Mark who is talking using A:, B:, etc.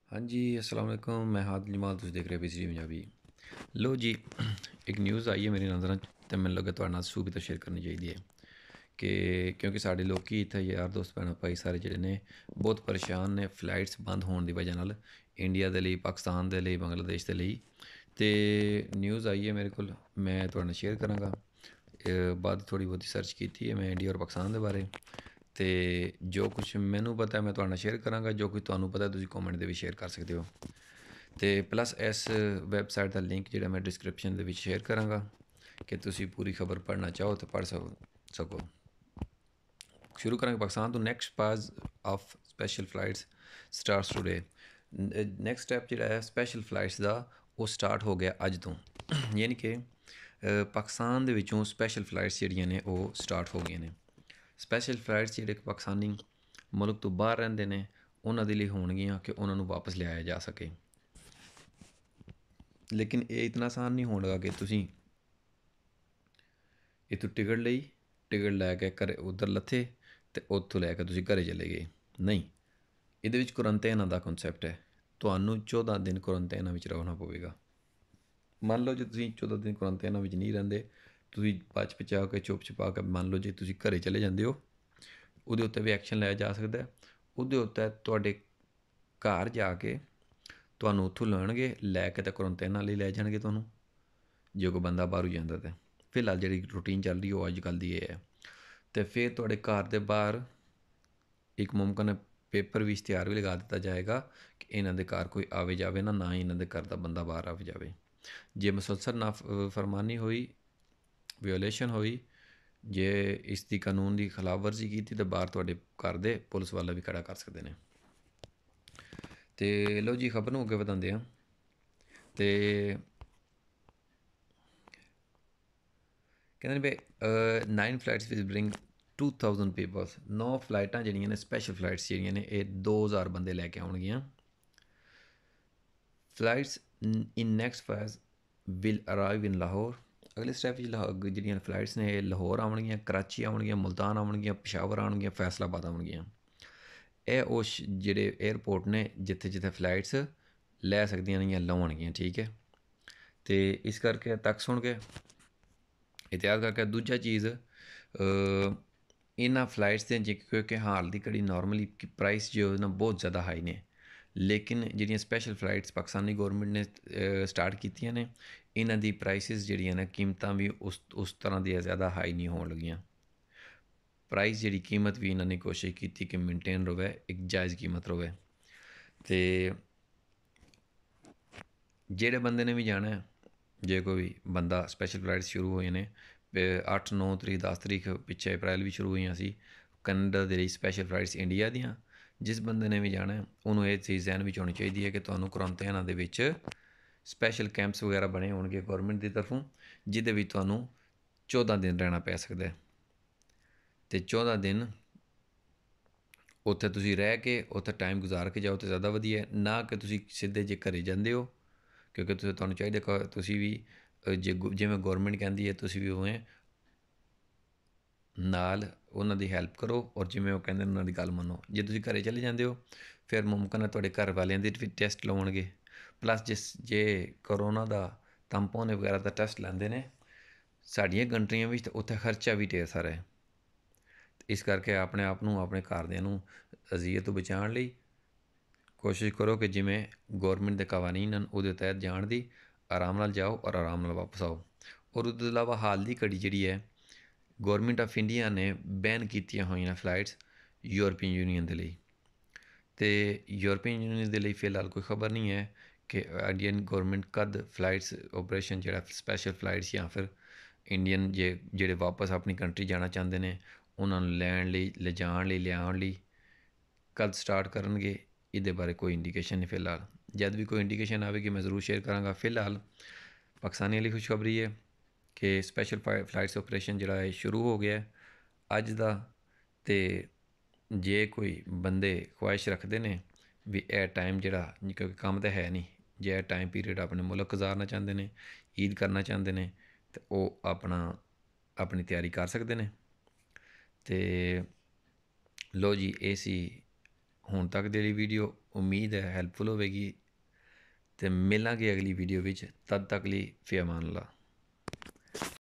A: हाँ जी, अस्सलाम वालेकुम। मैं हाद जमाल, तुसीं देख रहे बीसीजी पंजाबी। लो जी, एक न्यूज़ आई है मेरी नज़र च ते मैनूं लग्गा तुहाडे नाल सूबी तो शेयर करनी चाहिदी है कि क्योंकि साढ़े लोकी इत्थै यार दोस्त भैन भाई सारे जेह्ड़े ने बहुत परेशान ने फ्लाइट्स बंद होने दी वजह नाल इंडिया दे लेई, पाकिस्तान दे लेई, बांग्लादेश दे लेई। ते न्यूज़ आई है मेरे कोल, मैं तुहाडे नाल शेयर करांगा। बाद थोड़ी बहुती सर्च कीती है मैं इंडिया और पाकिस्तान दे बारे। ते जो कुछ मैनूं पता है मैं तुहाडे नाल शेयर करांगा, जो कुछ तुहानूं पता है तुसीं कमेंट दे विच शेयर कर सकदे हो। ते प्लस इस वैबसाइट दा लिंक जेह्ड़ा मैं डिस्क्रिप्शन दे विच शेयर करांगा कि तुसीं पूरी खबर पढ़ना चाहो तो पढ़ सको। शुरू करांगे पाकिस्तान तो next phase of special flights starts today. Next step जेह्ड़ा है स्पैशल फ्लाइट्स दा वो स्टार्ट हो गया अज तो यानी कि पाकिस्तान दे विचों स्पैशल फ्लाइट्स जेह्ड़ियां ने ओह् स्टार्ट हो गई ने। स्पैशल फ्लाइट्स जेह्ड़े पाकिस्तानी मुल्क तो बाहर रहिंदे ने उन्हां दे लई होणगियां कि उन्हां नूं वापस लिआया जा सके। लेकिन ये इतना आसान नहीं होने लगा कि तुसीं इत्थों टिकट लई, टिकट लैके घर उद्धर लत्थे ते उत्थों लैके तुसीं घरे चले गए। नहीं, ਇਹਦੇ ਵਿੱਚ ਕੁਰੰਟੇਨ ਦਾ ਕਨਸੈਪਟ ਹੈ। ਤੁਹਾਨੂੰ 14 ਦਿਨ ਕੁਰੰਟੇਨ ਵਿੱਚ ਰਹਿਣਾ ਪਵੇਗਾ। ਮੰਨ ਲਓ ਜੇ ਤੁਸੀਂ 14 ਦਿਨ ਕੁਰੰਟੇਨ ਵਿੱਚ ਨਹੀਂ ਰਹਿੰਦੇ, ਤੁਸੀਂ ਬਚ ਬਚਾ ਕੇ ਚੁੱਪ ਚੁਪਾ ਕੇ ਮੰਨ ਲਓ ਜੇ ਤੁਸੀਂ ਘਰੇ ਚਲੇ ਜਾਂਦੇ ਹੋ, ਉਹਦੇ ਉੱਤੇ ਵੀ ਐਕਸ਼ਨ ਲਿਆ ਜਾ ਸਕਦਾ। ਉਹਦੇ ਉੱਤੇ ਤੁਹਾਡੇ ਘਰ ਜਾ ਕੇ ਤੁਹਾਨੂੰ ਉੱਥੋਂ ਲੈਣਗੇ, ਲੈ ਕੇ ਤਾਂ ਕੁਰੰਟੇਨ ਲਈ ਲੈ ਜਾਣਗੇ ਤੁਹਾਨੂੰ, ਜੇ ਕੋਈ ਬੰਦਾ ਬਾਹਰੋਂ ਜਾਂਦਾ ਤਾਂ। ਫਿਲਹਾਲ ਜਿਹੜੀ ਰੂਟੀਨ ਚੱਲ ਰਹੀ ਉਹ ਅੱਜ ਕੱਲ੍ਹ ਦੀ ਇਹ ਹੈ। ਅਤੇ ਫਿਰ ਤੁਹਾਡੇ ਘਰ ਦੇ ਬਾਹਰ ਇੱਕ ਮੁਮਕਿਨ ਪੇਪਰ ਵੀ ਇਸ਼ਤਿਹਾਰ ਵੀ ਲਗਾ ਦਿੱਤਾ ਜਾਏਗਾ ਕਿ ਇਹਨਾਂ ਦੇ ਘਰ ਕੋਈ ਆਵੇ ਜਾਵੇ ਨਾ ਹੀ ਇਹਨਾਂ ਦੇ ਘਰ ਦਾ ਬੰਦਾ ਬਾਹਰ ਆਵੇ ਜਾਵੇ। ਜੇ ਮੁਸਲਸਲ ਨਾ ਫਰਮਾਨੀ ਹੋਈ, ਵਿਓਲੇਸ਼ਨ ਹੋਈ, ਜੇ ਇਸ ਦੀ ਕਾਨੂੰਨ ਦੀ ਖਿਲਾਫ ਵਰਜ਼ੀ ਕੀਤੀ ਤਾਂ ਬਾਹਰ ਤੁਹਾਡੇ ਘਰ ਦੇ ਪੁਲਿਸ ਵਾਲਾ ਵੀ ਖੜਾ ਕਰ ਸਕਦੇ ਨੇ। ਅਤੇ ਲਓ ਜੀ ਖਬਰ ਨੂੰ ਅੱਗੇ ਵਧਾਉਂਦੇ ਹਾਂ। ਅਤੇ ਕਹਿੰਦੇ ਨੇ ਵੀ 9 ਫਲਾਈਟਸ ਵਿਚ ਬ੍ਰਿੰਗ 2000 ਪੀਪਲਸ। 9 ਫਲਾਈਟਾਂ ਜਿਹੜੀਆਂ ਨੇ ਸਪੈਸ਼ਲ ਫਲਾਈਟਸ ਜਿਹੜੀਆਂ ਨੇ ਇਹ 2000 ਬੰਦੇ ਲੈ ਕੇ ਆਉਣਗੀਆਂ। Flights in next phase will arrive in Lahore. ਅਗਲੇ ਸਟੈਪ ਵਿੱਚ ਜਿਹੜੀਆਂ ਫਲਾਈਟਸ ਨੇ ਇਹ ਲਾਹੌਰ ਆਉਣਗੀਆਂ, ਕਰਾਚੀ ਆਉਣਗੀਆਂ, ਮੁਲਤਾਨ ਆਉਣਗੀਆਂ, ਪਸ਼ਾਵਰ ਆਉਣਗੀਆਂ, ਫੈਸਲਾਬਾਦ ਆਉਣਗੀਆਂ। ਇਹ ਉਹ ਜਿਹੜੇ ਏਅਰਪੋਰਟ ਨੇ ਜਿੱਥੇ ਜਿੱਥੇ ਫਲਾਈਟਸ ਲੈ ਸਕਦੀਆਂ ਨੇ ਜਾਂ ਲਾਉਣਗੀਆਂ, ਠੀਕ ਹੈ। ਅਤੇ ਇਸ ਕਰਕੇ ਤੱਕ ਸੁਣ ਕੇ ਇਤਿਹਾਸ ਕਰਕੇ ਦੂਜਾ ਚੀਜ਼ ਇਹਨਾਂ ਫਲਾਈਟਸ ਦੇ ਕਿਉਂਕਿ ਹਾਲ ਦੀ ਘੜੀ ਨੋਰਮਲੀ ਪ੍ਰਾਈਸ ਜੋ ਨਾ ਬਹੁਤ ਜ਼ਿਆਦਾ ਹਾਈ ਨੇ, ਲੇਕਿਨ ਜਿਹੜੀਆਂ ਸਪੈਸ਼ਲ ਫਲਾਈਟਸ ਪਾਕਿਸਤਾਨੀ ਗੌਰਮੈਂਟ ਨੇ ਸਟਾਰਟ ਕੀਤੀਆਂ ਨੇ ਇਹਨਾਂ ਦੀ ਪ੍ਰਾਈਸਿਸ ਜਿਹੜੀਆਂ ਨੇ ਕੀਮਤਾਂ ਵੀ ਉਸ ਤਰ੍ਹਾਂ ਦੀਆਂ ਜ਼ਿਆਦਾ ਹਾਈ ਨਹੀਂ ਹੋਣ ਲੱਗੀਆਂ। ਪ੍ਰਾਈਸ ਜਿਹੜੀ ਕੀਮਤ ਵੀ ਇਹਨਾਂ ਨੇ ਕੋਸ਼ਿਸ਼ ਕੀਤੀ ਕਿ ਮੇਨਟੇਨ ਰਵੇ, ਇੱਕ ਜਾਇਜ਼ ਕੀਮਤ ਰਵੇ। ਅਤੇ ਜਿਹੜੇ ਬੰਦੇ ਨੇ ਵੀ ਜਾਣਾ, ਜੇ ਕੋਈ ਬੰਦਾ ਸਪੈਸ਼ਲ ਫਲਾਈਟਸ ਸ਼ੁਰੂ ਹੋਏ ਨੇ 8, 9 ਤਰੀਕ, 10 ਤਰੀਕ ਪਿੱਛੇ ਅਪ੍ਰੈਲ ਵੀ ਸ਼ੁਰੂ ਹੋਈਆਂ ਸੀ ਕੈਨੇਡਾ ਦੇ ਲਈ ਸਪੈਸ਼ਲ ਫਲਾਈਟਸ ਇੰਡੀਆ ਦੀਆਂ। ਜਿਸ ਬੰਦੇ ਨੇ ਵੀ ਜਾਣਾ ਉਹਨੂੰ ਇਹ ਚੀਜ਼ ਜ਼ਹਿਨ ਵਿੱਚ ਹੋਣੀ ਚਾਹੀਦੀ ਹੈ ਕਿ ਤੁਹਾਨੂੰ ਕੁਰੰਟੇਨਾਂ ਦੇ ਵਿੱਚ ਸਪੈਸ਼ਲ ਕੈਂਪਸ ਵਗੈਰਾ ਬਣੇ ਹੋਣਗੇ ਗੌਰਮੈਂਟ ਦੀ ਤਰਫੋਂ, ਜਿਹਦੇ ਵਿੱਚ ਤੁਹਾਨੂੰ 14 ਦਿਨ ਰਹਿਣਾ ਪੈ ਸਕਦਾ। ਅਤੇ 14 ਦਿਨ ਉੱਥੇ ਤੁਸੀਂ ਰਹਿ ਕੇ ਉੱਥੇ ਟਾਈਮ ਗੁਜ਼ਾਰ ਕੇ ਜਾਓ ਤਾਂ ਜ਼ਿਆਦਾ ਵਧੀਆ, ਨਾ ਕਿ ਤੁਸੀਂ ਸਿੱਧੇ ਜੇ ਘਰੇ ਜਾਂਦੇ ਹੋ। ਕਿਉਂਕਿ ਤੁਹਾਨੂੰ ਚਾਹੀਦਾ ਤੁਸੀਂ ਵੀ ਜਿਵੇਂ ਗੌਰਮੈਂਟ ਕਹਿੰਦੀ ਹੈ ਤੁਸੀਂ ਵੀ ਉਵੇਂ ਨਾਲ ਉਹਨਾਂ ਦੀ ਹੈਲਪ ਕਰੋ, ਔਰ ਜਿਵੇਂ ਉਹ ਕਹਿੰਦੇ ਨੇ ਉਹਨਾਂ ਦੀ ਗੱਲ ਮੰਨੋ। ਜੇ ਤੁਸੀਂ ਘਰੇ ਚਲੇ ਜਾਂਦੇ ਹੋ ਫਿਰ ਮੁਮਕਿਨ ਹੈ ਤੁਹਾਡੇ ਘਰ ਵਾਲਿਆਂ ਦੇ ਵੀ ਟੈਸਟ ਲਵਾਉਣਗੇ, ਪਲੱਸ ਜੇ ਕਰੋਨਾ ਦਾ ਤੰਪੋਨੇ ਵਗੈਰਾ ਦਾ ਟੈਸਟ ਲੈਂਦੇ ਨੇ ਸਾਡੀਆਂ ਕੰਟਰੀਆਂ ਵਿੱਚ ਤਾਂ ਉੱਥੇ ਖਰਚਾ ਵੀ ਢੇਰ ਸਾਰਾ ਹੈ। ਇਸ ਕਰਕੇ ਆਪਣੇ ਆਪ ਨੂੰ, ਆਪਣੇ ਘਰਦਿਆਂ ਨੂੰ ਅਜ਼ੀਅਤ ਤੋਂ ਬਚਾਉਣ ਲਈ ਕੋਸ਼ਿਸ਼ ਕਰੋ ਕਿ ਜਿਵੇਂ ਗੌਰਮੈਂਟ ਦੇ ਕਵਾਨੀਨ ਹਨ ਉਹਦੇ ਤਹਿਤ ਜਾਣ ਦੀ, ਆਰਾਮ ਨਾਲ ਜਾਓ ਔਰ ਆਰਾਮ ਨਾਲ ਵਾਪਸ ਆਓ। ਔਰ ਉਹਦੇ ਤੋਂ ਇਲਾਵਾ ਹਾਲ ਦੀ ਘੜੀ ਜਿਹੜੀ ਹੈ ਗੌਰਮੈਂਟ ਆਫ ਇੰਡੀਆ ਨੇ ਬੈਨ ਕੀਤੀਆਂ ਹੋਈਆਂ ਫਲਾਈਟਸ ਯੂਰਪੀਅਨ ਯੂਨੀਅਨ ਦੇ ਲਈ। ਅਤੇ ਯੂਰਪੀਅਨ ਯੂਨੀਅਨ ਦੇ ਲਈ ਫਿਲਹਾਲ ਕੋਈ ਖਬਰ ਨਹੀਂ ਹੈ ਕਿ ਇੰਡੀਅਨ ਗੌਰਮੈਂਟ ਕਦ ਫਲਾਈਟਸ ਓਪਰੇਸ਼ਨ ਜਿਹੜਾ ਸਪੈਸ਼ਲ ਫਲਾਈਟਸ ਜਾਂ ਫਿਰ ਇੰਡੀਅਨ ਜਿਹੜੇ ਵਾਪਸ ਆਪਣੀ ਕੰਟਰੀ ਜਾਣਾ ਚਾਹੁੰਦੇ ਨੇ ਉਹਨਾਂ ਨੂੰ ਲੈਣ ਲਈ, ਲਿਜਾਣ ਲਈ, ਲਿਆਉਣ ਲਈ ਕਦ ਸਟਾਰਟ ਕਰਨਗੇ, ਇਹਦੇ ਬਾਰੇ ਕੋਈ ਇੰਡੀਕੇਸ਼ਨ ਨਹੀਂ ਫਿਲਹਾਲ। ਜਦ ਵੀ ਕੋਈ ਇੰਡੀਕੇਸ਼ਨ ਆਵੇਗੀ ਮੈਂ ਜ਼ਰੂਰ ਸ਼ੇਅਰ ਕਰਾਂਗਾ। ਫਿਲਹਾਲ ਪਾਕਿਸਤਾਨੀਆਂ ਲਈ ਖੁਸ਼ਖਬਰੀ ਹੈ ਕਿ ਸਪੈਸ਼ਲ ਫਲਾਈਟਸ ਓਪਰੇਸ਼ਨ ਜਿਹੜਾ ਹੈ ਸ਼ੁਰੂ ਹੋ ਗਿਆ ਅੱਜ ਦਾ। ਅਤੇ ਜੇ ਕੋਈ ਬੰਦੇ ਖਵਾਹਿਸ਼ ਰੱਖਦੇ ਨੇ ਵੀ ਇਹ ਟਾਈਮ ਜਿਹੜਾ, ਕਿਉਂਕਿ ਕੰਮ ਤਾਂ ਹੈ ਨਹੀਂ, ਜੇ ਇਹ ਟਾਈਮ ਪੀਰੀਅਡ ਆਪਣੇ ਮੁਲਕ ਗੁਜ਼ਾਰਨਾ ਚਾਹੁੰਦੇ ਨੇ, ਈਦ ਕਰਨਾ ਚਾਹੁੰਦੇ ਨੇ ਤਾਂ ਉਹ ਆਪਣੀ ਤਿਆਰੀ ਕਰ ਸਕਦੇ ਨੇ। ਅਤੇ ਲਓ ਜੀ ਇਹ ਸੀ ਹੁਣ ਤੱਕ ਦੀ ਵੀਡੀਓ ਉਮੀਦ ਹੈ ਹੈਲਪਫੁਲ ਹੋਵੇਗੀ, ਅਤੇ ਮਿਲਾਂਗੇ ਅਗਲੀ ਵੀਡੀਓ ਵਿੱਚ। ਤਦ ਤੱਕ ਲਈ ਫੀ ਅਮਾਨ ਅੱਲਾ।